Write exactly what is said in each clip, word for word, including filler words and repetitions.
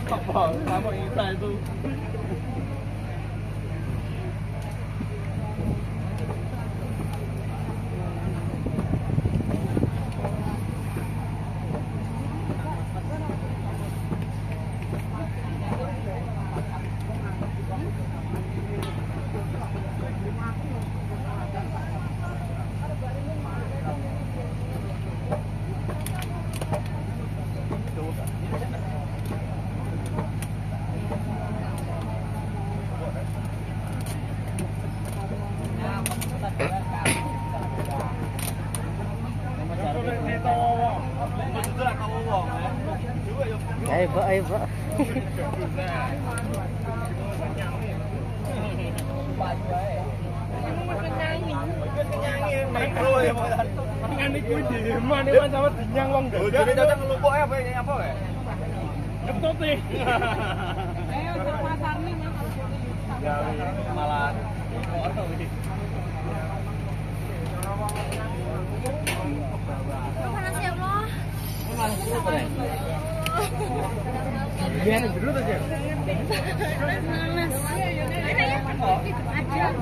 Apa? Kamu Isa itu. Ayo Pak, ayo Pak. Kan iki di mana Mas sama dinyang wong gak. Bojone cocok ngelumpuk apa ini apa ya? Ngetute. Ayo ke pasar nih Mas. Ya malah Panas ya Allah. Biar dulu aja. Panas. Ada.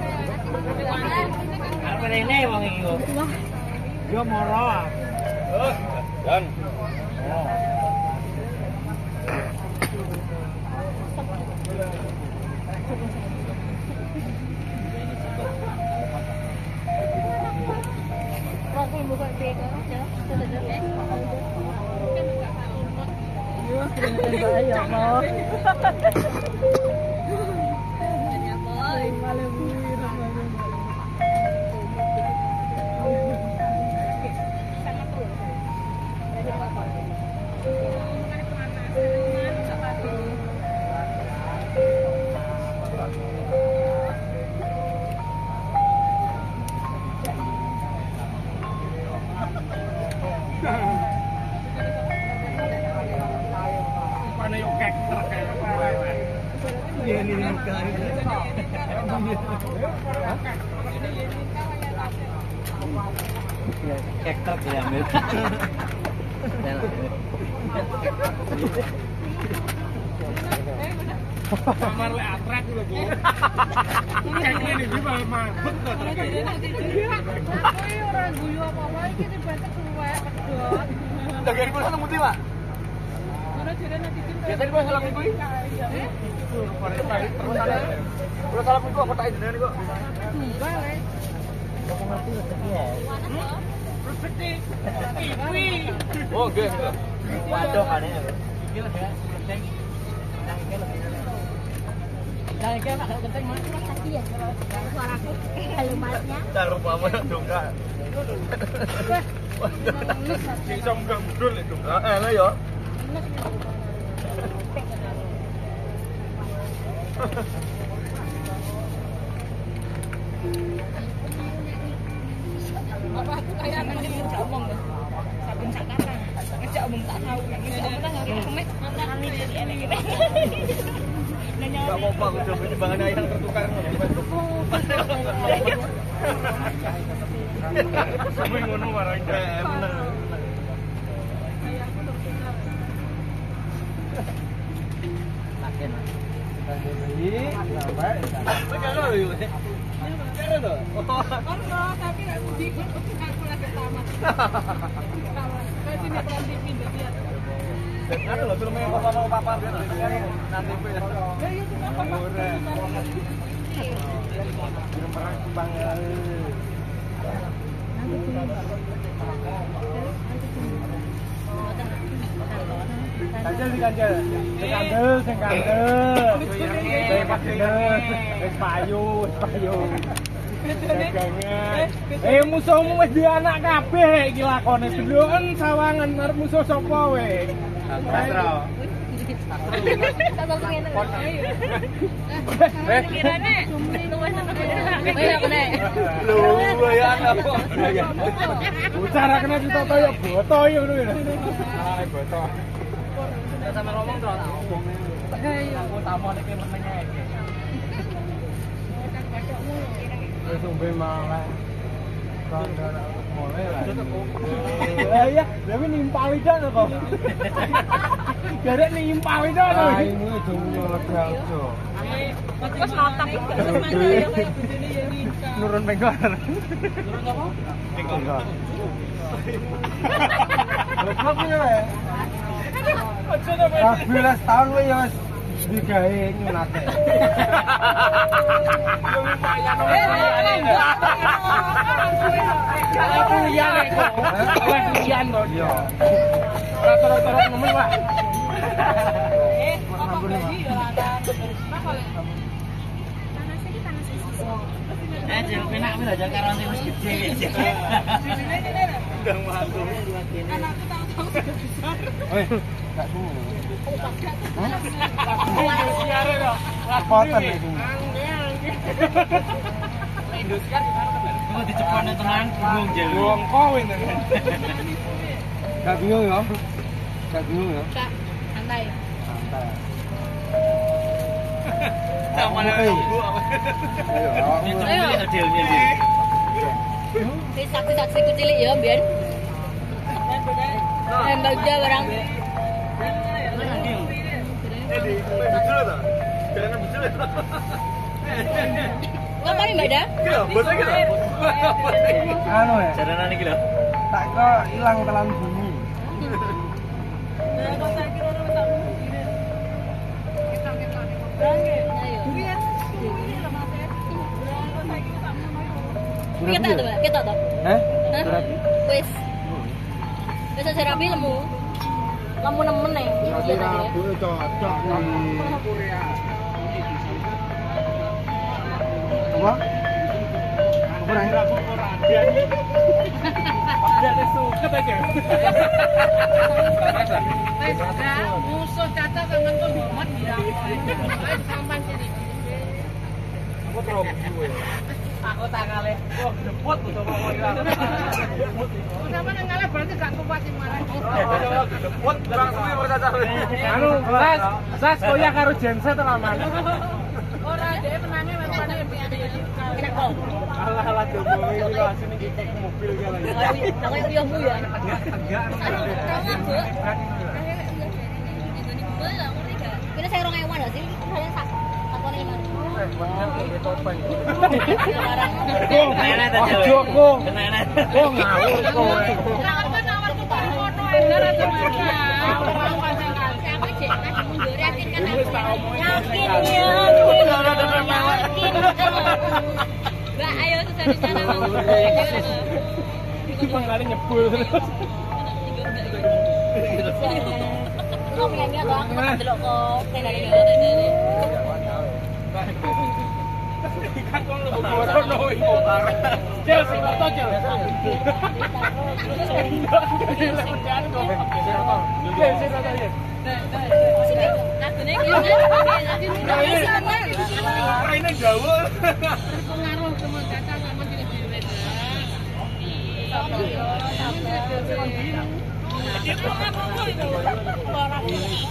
Apa ini wong iki kok? Yo moro. Oh, dan. Oh. Aku buka bego aja. Ya Allah. Mana yo kek terkait apa? Iya ini nikah ini. Kek truk diambil. Kamar le atrak lho, Bu. Kek ini iki malah mabuk to terkait. Kowe ora guyu apa-apa iki dibantet suwek pedot. Dagari kula nang pundi, Pak? Ora jare nanti cinta. Ya tadi kula salam iku iki. Eh? Terus ada. Kula salam iku apa tak jenengan kok? Enggak le. Kamu ngerti rezeki ya? Rezeki. Kiwi. Oh, nggih. Waduh aneh. Iki lho ya, penting. Nang iki lho. Nang iki mak penting Mas. Tadi ya suaraku kalimatnya. Cara apa dongka. Iso enggak mudul itu. Heeh, lho ya. Apa aku kayak nanti ngejak omong ya? Sabun sak kata. Ngejak omong tak tahu. Ngejak omong tak tahu. Kemek mantan ini jadi enak gitu. Enggak apa-apa, aku coba timbangan ayam tertukar. Sampai ngono warang bener. Makin. Ini sampai. Jangan lho. Jangan lho. Ono tapi gak budi aku lagi tamat. Kayak sini pelan pindah dia. Ada lho film yang apa mau papar gitu. Nanti ku ya. Ya iya cuma apa? Film perang Jepang. Kanjel di kanjel. Sing kandel, sing kandel. Sing kandel. Wis payu, wis payu. Eh musuhmu wis duwe anak kabeh iki lakone. Deloken sawangan arep musuh sapa we? Sastro. Tambah pengen. Eh, kirane luwes seneng. Oh iya bener. Lho, ya anak kok. Bicara kena ditoto ya boto ya ngono ya. Ah, boto. Sama ngomong to tak omong. Iya. Aku tamu iki menenge. Wis umbe malah. Kandara mulai lah. Lah iya, tapi nimpali jan kok. Garek nimpal itu lho. Ah ini dongnya legal jo. Wes matang iki. Nurun pengkor. Turun apa? Enggak. Lekop ya. Aja to, Mas. dua belas tahun kowe ya wis digawe nyunate. Yo lumayan. Kalau kuliah kok. Oleh kuliah kok. Iya. Rata-rata nemen, Pak. Eh, apa beli dolanan. Panas iki panas sisi. Eh, jeng penak wis aja karone wis gede. Ndang mantu. Anakku tahu-tahu besar. Weh, gak sumu. Siare kok. Poten itu. Indosiar gimana? Kok dicepone tenan bingung jel. Wong kowe nang. Gak bingung ya? Gak bingung ya? Kak, santai. Santai. Namanya Ayo. Bu apa? Ayo. Itu Ayo. adilnya dia. Di saksi-saksi ku cilik ya, Bian. Eh, Mbak Uda barang. Eh di betul ta? Jalanan betul ya? Ngapain Mbak Uda? Kira, bosnya kira. Anu ya, Jaranan iki lho. tak kok ilang telan bumi. Kita tuh, Mbak. Kita tuh. Eh? Hah? Berarti? Wis. Wis aja rapi lemu. Lemu nemen nih. Berarti rabu cocok nih. Apa? Apa nih? Rabu ora dia. Dia suket aja. Wis, musuh kata kangen tuh hormat ya. Wis sampean sini. Aku terus gue. Aku tak kalah. Wah, debut tuh sama orang. Sama nang ngalah berarti gak kuat sing marah. Debut kurang suwi berkata. Anu, Sas, Sas koyak karo Jenset to aman. Ora dhewe menange mepane kena kok. Alah alah jomblo iki lho asine iki mobil iki lho. Aku yo mu ya. Enggak. Kita saya orang ewan sih, kalian sak takon lima. Kenalan ta jel. Ojo kok. Kenalan. Kok ngawur kowe. Kan kan awal tuh kono endar aja mana. Aku cek nasi mundur yakin kan. Yakin ya. Yakin. Mbak ayo susah di sana Bang. Iki pangkale nyebul terus. Kok pengen enggak doang delok kok tendane ngene. Ikan kon lu borono iku bareng. Jel sing foto jel. Jel sing foto ya. Sini, lagune iki kan. Raine jauh. Pengaruh teman kata sama diri dhewe. Sama yo, sama diri. Dia kok apa itu? Barang.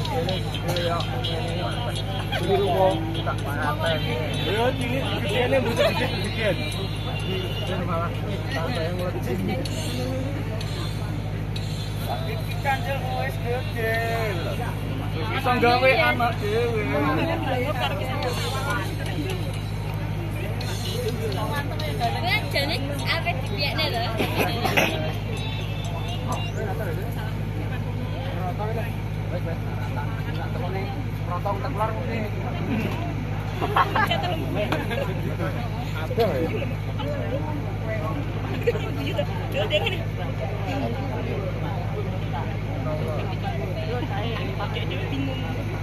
Beli rumah tak paten. Yo cilik gedene butuh gede-gedean. Dan malah sampai yang lebih. Iki kanjel wis gede. Bisa gawe anak dhewe. Kan jane awet dipiyekne lho. Rotong teklar ini. Ada ya? Pakai dia bingung.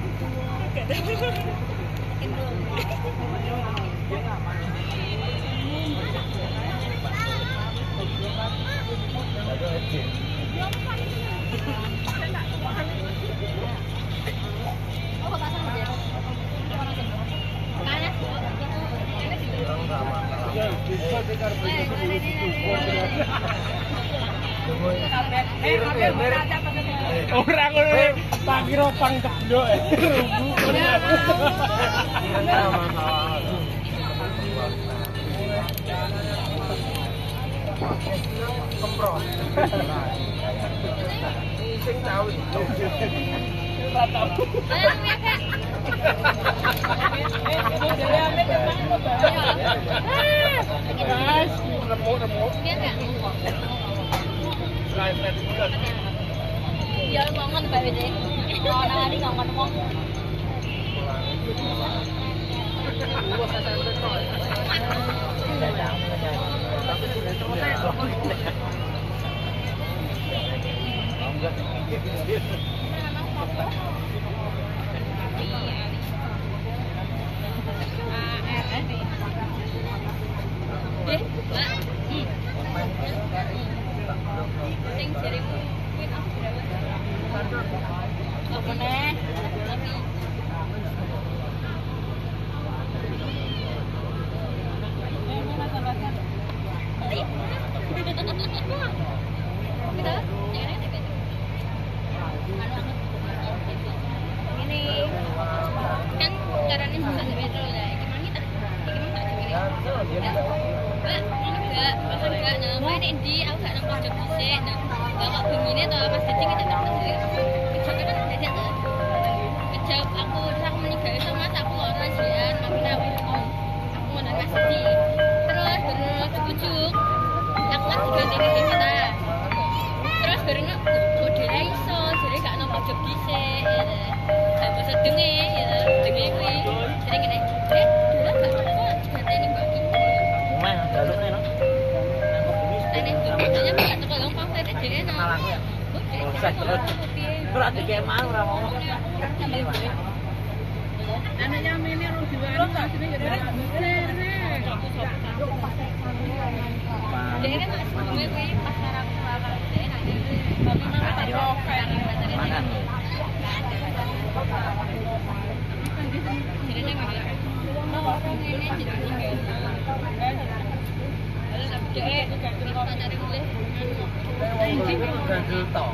Ora ngono. Tak kira pang cedok. Kempro. Sing tahu. Ayo ya kak. Iya kak. Ya ngomong Mbak Wede. Mau nangani ngomong ngomong. Eh, Mbak. Sing jarimu kuwi tak berapa? Apa neh? Tapi ini kan caranya susah metro lah. Gimana kita? Gimana tak enggak, enggak nama ini di aku gak nang pojok dhisik. Bapak bengine to Mas Dadi kita tak sendiri. Kejap kan dadi to. Kejap aku aku meninggal sama Mas aku ora jian, makine aku aku ngono Mas Dadi. Terus terus ujuk. Aku kan diganteni dhewe ta. Terus bareng modele iso, jare gak nang pojok dhisik. Gak bisa denge ya, denge kuwi. Sering ngene. Eh, dulu gak kok diganteni Mbak Ki. Omah jalukne no. Berarti kayak mau ora mau. Anaknya Mini Rudiwan asline ya dari Jadi kan mas gue kuwi pas karo aku bakal enak iki. Tapi mama tak yo Makan. Jadi nang ngene. Mau ngene jadi tinggal. Lalu tak dek kita cari mulai. Gandul to.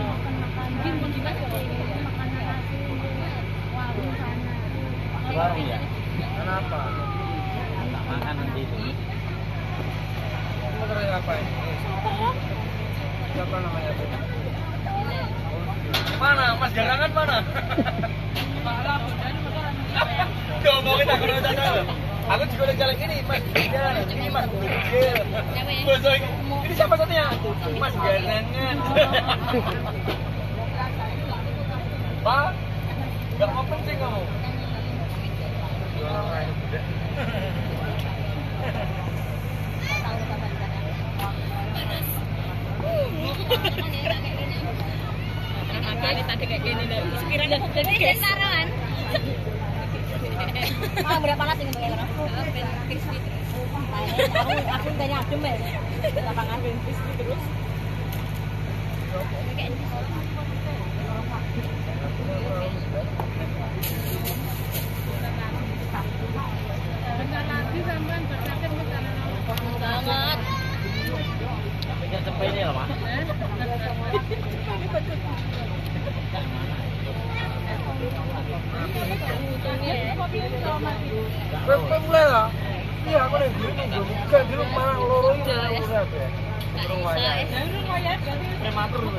Warung ya? Kenapa? Tak makan nanti itu. Motor apa ini? Siapa namanya itu? Mana? Mas Garangan mana? Ngomongin aku udah tahu. Aku juga udah jalan ini, Mas. Jalan ini, Mas. Kecil. Ini siapa satunya? Mas Garangan. Pak, nggak mau penting kamu. Sekiranya jadi kesaran. Ah, berapa panas ini Mbak Ella? Crispy terus. Aku aku tanya adem ya. Lapangan crispy terus. Bentar lagi sampean bersakin makanan banget. Pikir cepet ini loh, Pak. Kowe mulai lah. Iya, aku ning diri ning buka di rumah loro iki ora ya. Urung wayah. Urung wayah berarti Prematur lho.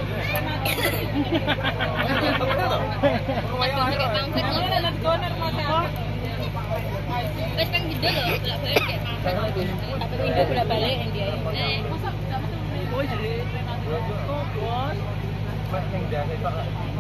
Urung wayah kayak pangsit lho. Let goner masa. Wes peng gede lho, bolak balik kayak pangsit. Tapi window bolak balik dia. Eh, mosok gak mesti oh jadi prematur. Oh, bos. Mas yang biasa Pak.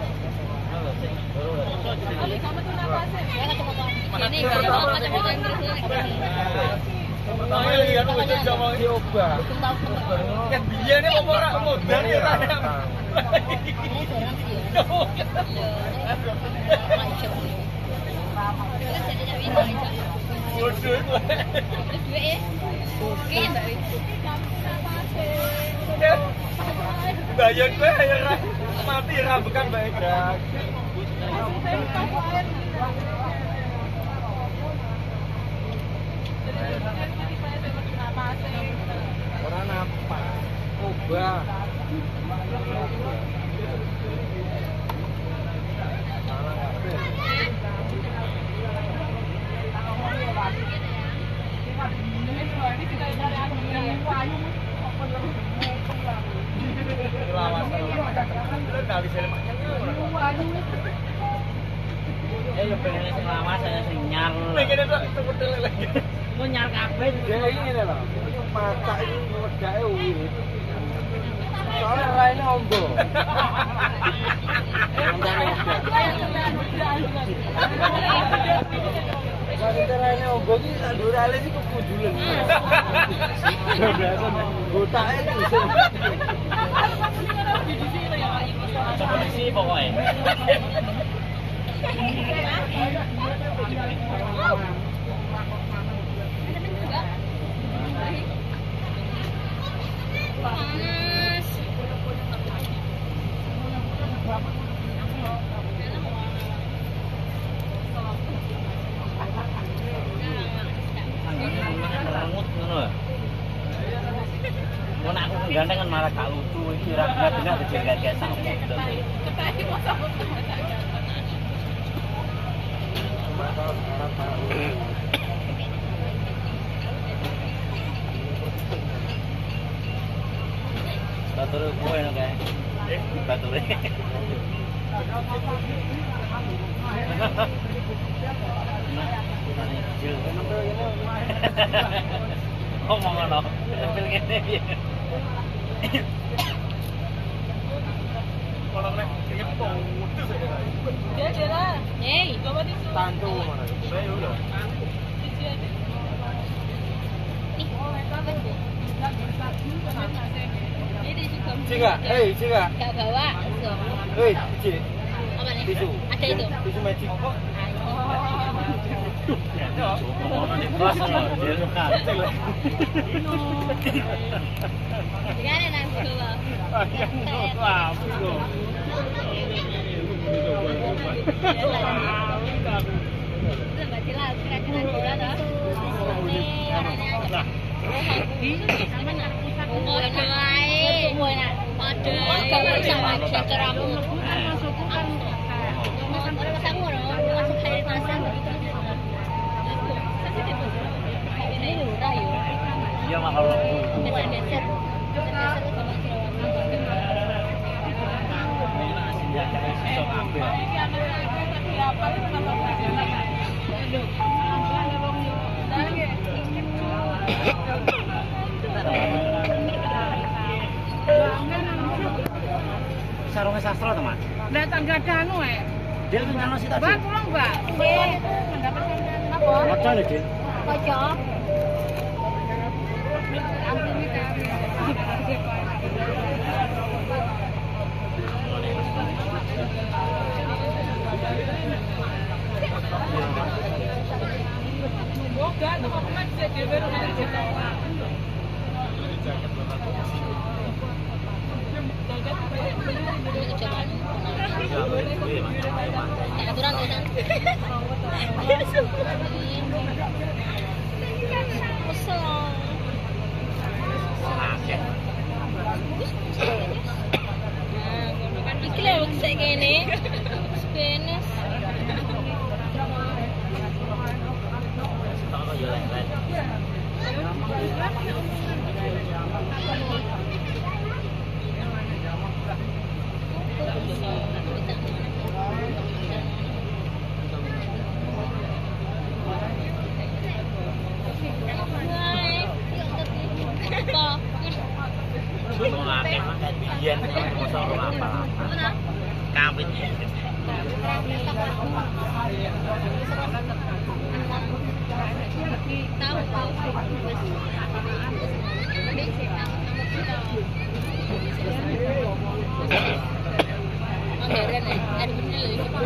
Ali kamu tuh napasnya. Ya kacamata. Ini kalau kacamata Inggris ini. Pertama lagi kan wis sama coba. Kan biyane apa ora modal ya ta. Ini seorang sih ya. Iya. Bodoh itu. Terus duit ya. Oke, Mbak. Bayar gue ya mati ra bukan baik dah. Orang apa? Coba. Lawan. Lu kali saya maknya. Eh yo pengen sing lawas saya sing nyar. Pengen itu seperti lagi. Mau nyar kabeh. Ya ini lho. Masak iki wedake uwit. Soalnya lainnya ombo. Soalnya lainnya ombo ini sandur alis itu kujulan. Biasa gotaknya itu. Seperti sih pokoknya. Panas. Merengut ngono lho. Mun aku gandeng kan malah gak lucu iki ra bener dijegat-jegat sak motor. Ketaki mosok. Batur kowe no kae. Eh, batur. Ngomong ngono. Tampil kene piye? Kalau nek iki putus aja. Dia dia. Hei, coba di Tantu mana? Saya udah. Cika, hei Cika. Gak bawa. Hei, Cik. Apa nih? Tisu. Ada itu. Tisu magic. Ngono di kelas lho, dia lu kacil. Gimana nanti coba? Wah, itu. Itu berarti lah kira-kira bola dah. Ini orangnya aja. Oh, ada lain. Ada. Kalau sama cakar aku masuk kan. Orang pasang loh, masuk air pasang begitu. Ini udah yuk. Iya mah kalau Geser-geser. Geser sama ini asinnya kayak sosok ambil. Sarungnya sastra teman. Datang gak ada anu eh. Dia tuh nyalo sih tadi. Mbak pulang mbak. Iya. Apa? Macam ni dia. Kocok. Boga, tu apa macam dia baru nak cakap. Aturan tuh kan. Iki lho sik kene. Penis. Mau ngake makan biyen masa ora apa-apa. Kawit. Tahu tahu. Anggaran eh, ada bener lho.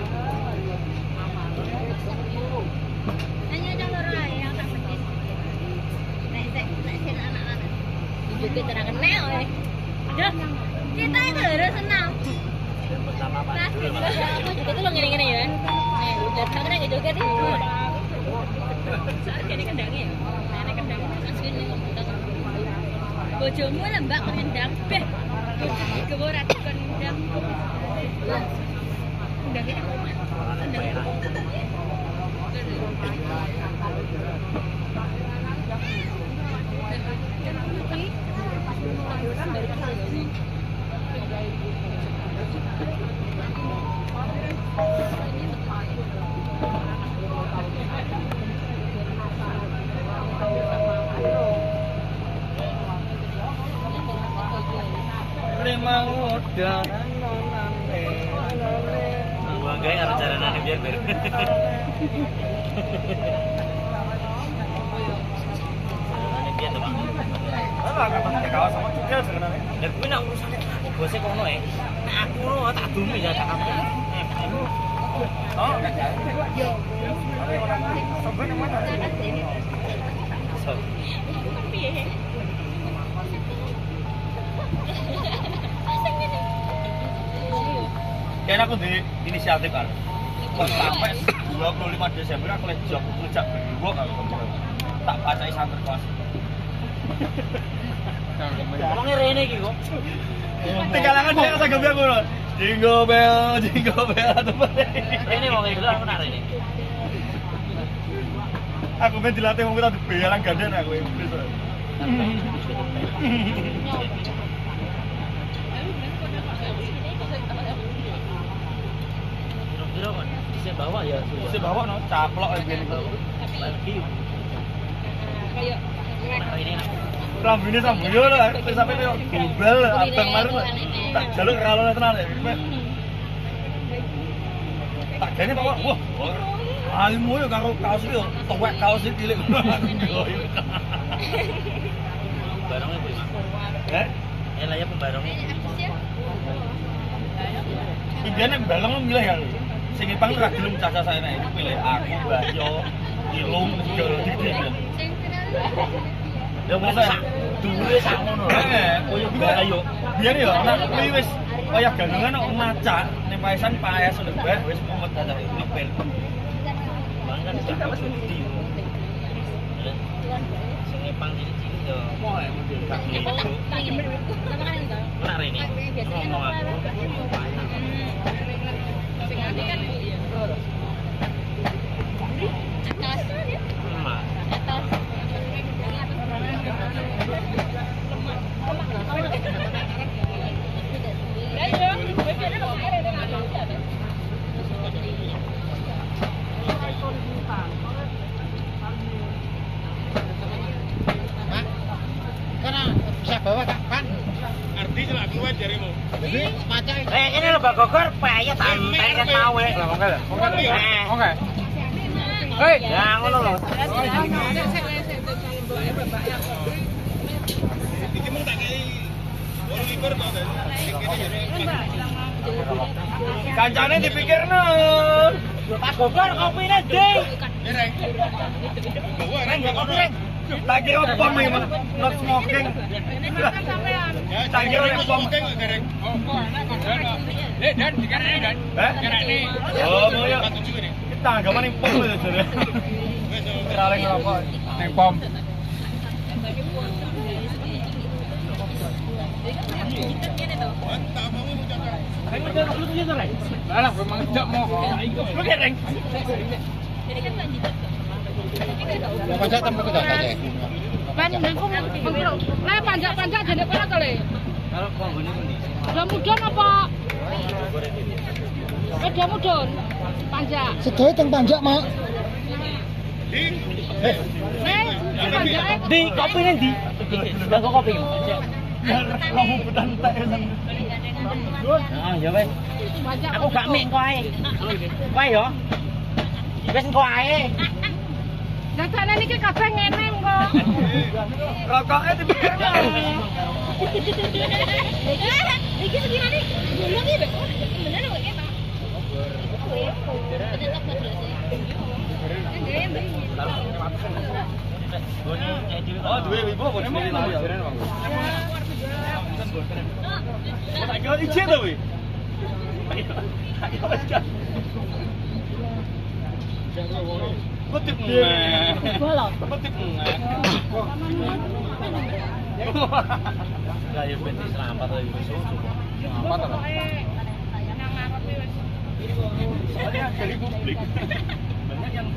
Hanya ada orang yang tak pedis. Nek nek nek anak-anak. Juga terang neo eh. Dah. Kita itu harus senang. Pasti aku juga tuh lo ngene-ngene ya. Nih, udah karena enggak joget itu. Saat ini kendangnya ya. Nenek kendang asli nih kendang. Bojomu lah mbak kendang. Beh. Keborat kendang. Kendangnya kendang. banggain karo jalanane biar biar. Jalanane biar to, Pak. Lah kan pakai kaos sama juga sebenarnya. Lah kuwi nek urusane aku bose kono e. Nek aku ngono tak dumi ya tak kabeh. Oh, enggak jadi. Yo. Sampai mana? So. Piye? Kayaknya aku di inisiatif kan. Kok sampai dua puluh lima Desember aku lagi job kerja berdua kalau tak pacai santer kelas. Ngomongnya rene iki kok. Tinggalangan dia kata gue bilang jingle bell, jingle bell atau apa? Rene wong iki lho aku nak rene. Aku main dilatih mau kita beyalan gandan aku yang Kira-kira kan bisa bawa ya. Bisa bawa no, caplok aja ini. Lagi. Kayak ini Rambine sambuyo lah, sampe yo gombal abang marun. Tak jaluk ralone tenan ya. Tak jane Pak, wah. Alimu yo karo kaos yo, tuwek kaos iki cilik. barangnya beli. Eh? Ya lah ya pembarangnya. Indiane baleng milih ya. Sing ipang ora gelem caca saya nek pilih aku, Bayo, Ilung segala iki. Ya masa dure sak ngono. Heeh, koyo Bayo. Biyen yo nek kuwi wis kaya gandengan kok macak ning paesan paes lho, wis mumet ta ngepel. Bangkan sudah wis gede. Sing ipang cilik-cilik yo. Moe model tak gitu. Benar ini. Ngomong aku. sing ati kan atas ya. Emak. Atas. Karena bisa bawa kapan? Arti cuma keluar jarimu. Jadi macam Eh ini lho Mbak Gogor payah santai kan mau e. Lah monggo lah. Eh. Oke. Hei, Ya ngono lho. iki mung tak kei orang likur to. kancane dipikirno. Pak Gogor kopine ding. Reng. Bawa reng gak kopi reng. Tak kira pom iki, Mas. Not smoking. Tak kira nek pom. Reng. Eh, dan dikarane dan. Eh? Dikarane. Oh, mau ya. Satu juga nih. Kita agama ning pom lho jare. Wes. Kira lagi ngerokok ning pom. Mantap kamu mau jaga. Reng udah lu punya to, Reng? Lah, memang jak mau. Lu ki reng. Jadi kan lanjut. Pajak tambah ke data ya. Ban nangku mengkro. Lah panjak-panjak jane kono to le. Kalau penggune pundi? Udah mudon apa? Eh, dia mudon. Panjak. Sedoyo teng panjak, Mak. Nih, panjake Di kopine ndi? Mbak kopi. Kamu putan tak enak. Ah, ya wes. panjak. Aku gak mek kok ae. Kowe yo. Wes engko ae. Dadane niki kabeh ngene kok. Rokoknya dipikirno. Iki segini gulung iki bener kok iki, Pak. Tetap terus. Oh, duwe ibu apa sendiri lah ya. Tak kira ijin to wi. Kutip neh. Bolot. Kutip neh. Kayak ben selamat lagi wis susu. Apa to? Nang ngarepe wis. Soalnya dari publik. Banyak yang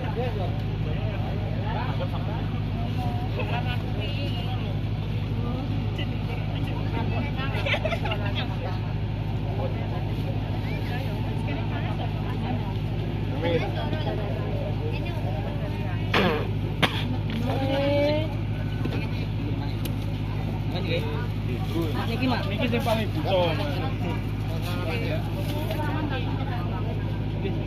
Niki mak. Niki sing paling butuh.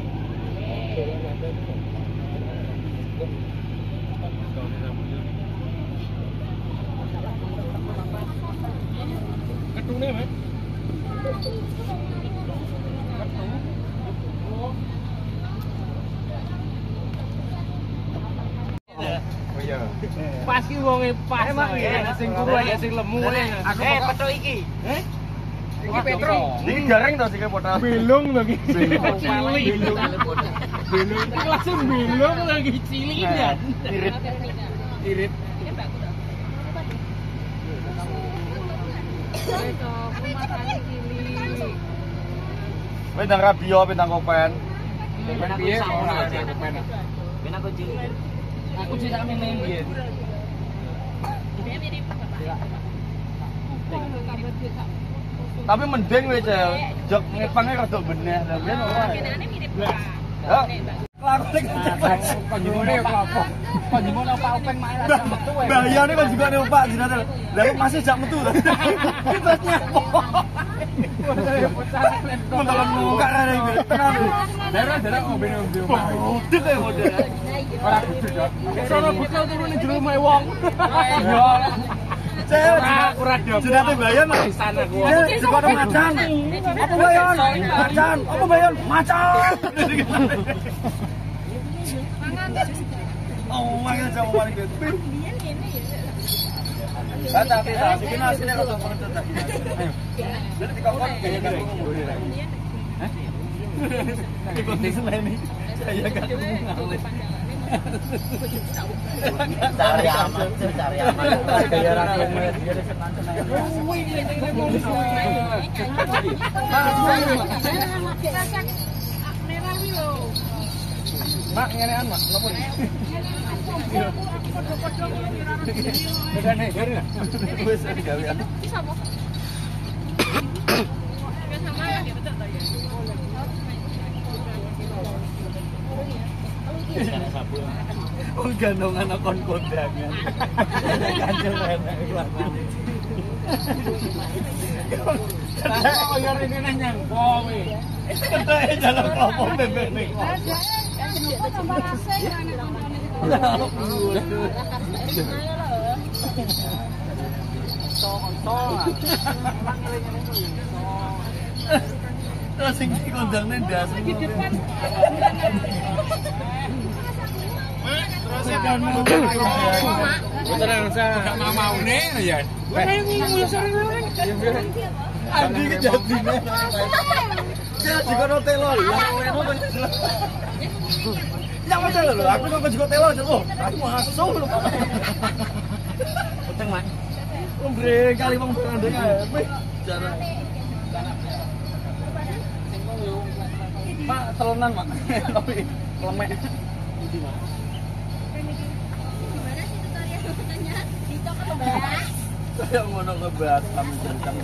Pas ki wonge pas. Emang sing kuwe ya sing lemu. Eh, petuk iki. Heh. Iki Petro. Iki gareng to sing foto. Belung lho iki. Belung. Belung. Iki langsung belung lagi cilik ya. Irit. Irit. Pendang radio, pendang kopen. Ben piye ora aja kopen. Ben aku cilik. Aku cilik ame main biyen. Tapi mending wis jog ngepangnya rada beneh lha ben ora. Kenane mirip Pak. Ya. Lakone Konjungone apa apa? Konjungone apa open main aja metu wae. bahayane kan juga nih Pak jenate. Lah kok masih jak metu lho. Terus nyapo. Mentelan muka rene iki tenan. Daerah-daerah ombe-ombe omah. Udah kayak model. Ora kudu kok. Sono bekal turun ning jero omahe wong. Iya. Cewek Ora dapur. jenate bayan Mas. Sana ku. Dia juga ada macan. Apa bayan? Macan. Apa bayan? Macan. Oh, mangan sama paling gede. Kan tapi tak bikin asine rada pengen tak. Ayo. Jadi dikokon gaya kan ngomong. Hah? Di kondisi ini saya kan ngawet. Cari aman, cari aman. Gaya rakyat dia senang-senang. Mak ngenean mak, napa iki? Bedane jare lah. Wis gawe. Iki sapa? Ya sama ya betul to ya. Oh, gandongan akon kondangan. Kancil enak iku. Oh, yo rene nang nyangko kowe. Ketake jalan klopo bebek ning. Terus sing kondangnya ndas. Terus kan mau. Tenang saya. Enggak mau-maune ya. Andi kejadian. Ya juga telo ya. Ya udah lho, aku kok juga telo lho. Aku masuk lho. Uteng, Mak. Ombre kali wong ndek ae. Cara. Pak, telonan, Mak. Tapi lemek. Ndi, Mak? Gimana sih tutorial fotonya? Di toko to, Mbak. Saya ngono ke Batam kencang.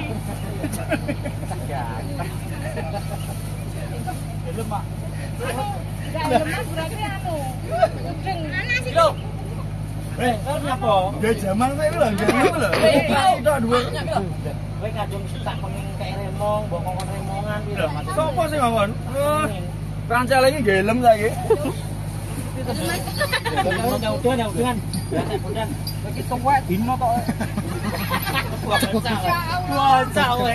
Belum, Mak. Enggak lemas berarti anu. Kucing. Mana sih? Loh, Eh, kan apa? ya jaman saya lho, jaman lho. Udah dua. Kowe kadung tak pengin kayak remong, bokong remongan piye lho, Mas. Sopo sih ngomong? Rancale iki gelem saiki. Jauh-jauh, jauh-jauhan. Kemudian iki tuwek dino tok. Wacak wae.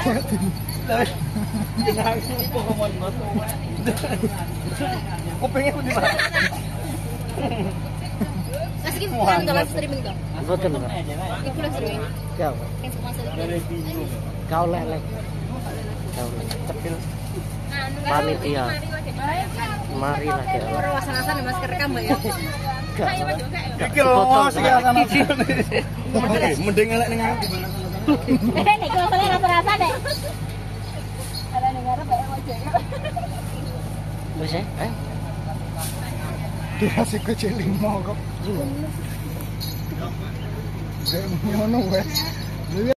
Kupingnya putih Pak. Mas iki kan dalam streaming to. Boten. Iku lho streaming. Kau. Kan sponsor. Kau lelek. Kau lelek. Cepil. Anu Panitia. Mari lah ya. Ora wasan-wasan Mas kerekam Mbak ya. Ayo Mas juga ya. Iki lho sing asana. Mending elek ning aku. Eh nek kalau rasa-rasa deh. Ada ning arep bae ojek. Wis eh. Dikasih kecil lima kok. Saya ngono wes.